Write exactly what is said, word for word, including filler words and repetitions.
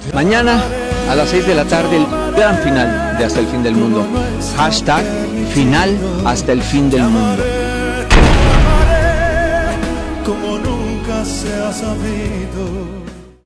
Mañana a las seis de la tarde el gran final de Hasta el Fin del Mundo. Hashtag final hasta el fin del mundo. Como nunca se ha sabido.